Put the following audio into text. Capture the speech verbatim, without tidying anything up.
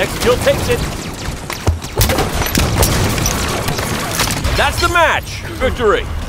Next kill takes it. That's the match. Victory.